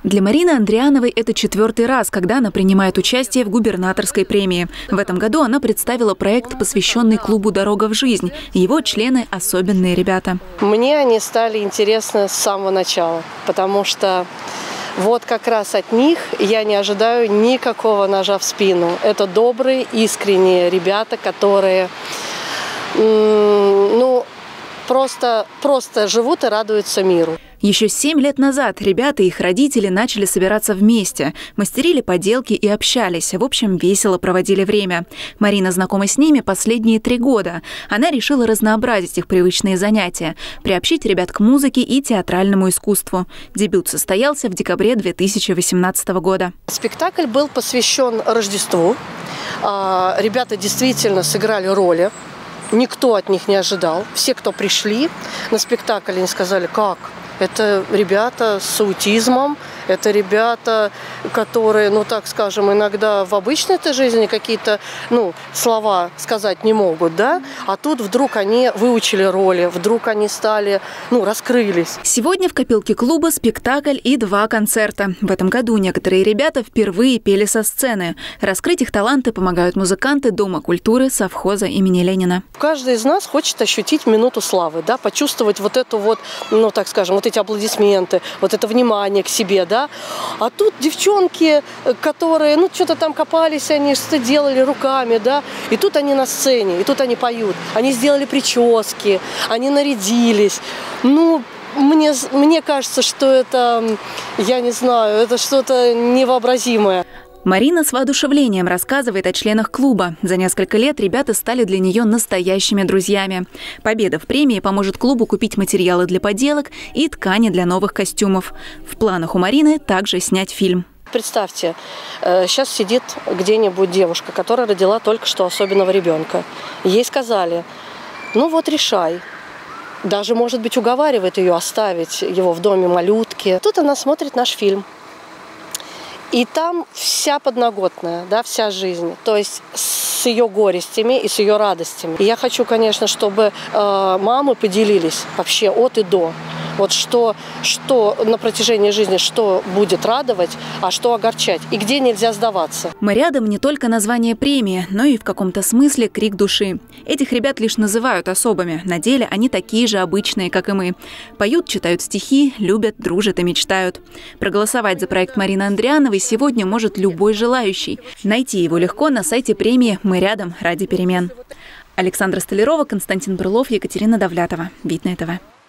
Для Марины Андриановой это 4-й раз, когда она принимает участие в губернаторской премии. В этом году она представила проект, посвященный клубу «Дорога в жизнь». Его члены – особенные ребята. Мне они стали интересны с самого начала, потому что вот как раз от них я не ожидаю никакого ножа в спину. Это добрые, искренние ребята, которые просто живут и радуются миру. Еще 7 лет назад ребята и их родители начали собираться вместе, мастерили поделки и общались. В общем, весело проводили время. Марина знакома с ними последние 3 года. Она решила разнообразить их привычные занятия, приобщить ребят к музыке и театральному искусству. Дебют состоялся в декабре 2018 года. Спектакль был посвящен Рождеству. Ребята действительно сыграли роли. Никто от них не ожидал. Все, кто пришли на спектакль, они сказали, как? Это ребята с аутизмом, это ребята, которые, так скажем, иногда в обычной этой жизни какие-то, слова сказать не могут, да? А тут вдруг они выучили роли, вдруг они стали, раскрылись. Сегодня в копилке клуба спектакль и 2 концерта. В этом году некоторые ребята впервые пели со сцены. Раскрыть их таланты помогают музыканты Дома культуры совхоза имени Ленина. Каждый из нас хочет ощутить минуту славы, да, почувствовать вот эту так скажем, вот эти аплодисменты, вот это внимание к себе, да. А тут девчонки, которые, что-то там копались, они что-то делали руками, да. И тут они на сцене, и тут они поют. Они сделали прически, они нарядились. Мне кажется, что это, я не знаю, это что-то невообразимое. Марина с воодушевлением рассказывает о членах клуба. За несколько лет ребята стали для нее настоящими друзьями. Победа в премии поможет клубу купить материалы для поделок и ткани для новых костюмов. В планах у Марины также снять фильм. Представьте, сейчас сидит где-нибудь девушка, которая родила только что особенного ребенка. Ей сказали, решай. Даже, может быть, уговаривает ее оставить его в доме малютки. Тут она смотрит наш фильм. И там вся подноготная, да, вся жизнь, то есть с ее горестями и с ее радостями. И я хочу, конечно, чтобы мамы поделились вообще от и до. Вот что на протяжении жизни, что будет радовать, а что огорчать, и где нельзя сдаваться. «Мы рядом» не только название премии, но и в каком-то смысле крик души. Этих ребят лишь называют особыми. На деле они такие же обычные, как и мы. Поют, читают стихи, любят, дружат и мечтают. Проголосовать за проект Марины Андриановой сегодня может любой желающий. Найти его легко на сайте премии «Мы рядом ради перемен». Александра Столярова, Константин Брылов, Екатерина Довлятова. Видное ТВ.